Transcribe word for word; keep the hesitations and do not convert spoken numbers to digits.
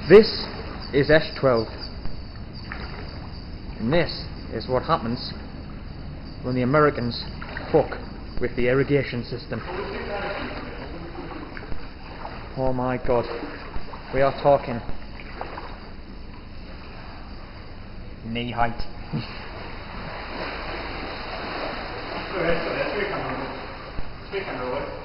This is S twelve, and this is what happens when the Americans fuck with the irrigation system. Oh my god, we are talking knee height. That's where, that's where you can roll. That's where you can roll it.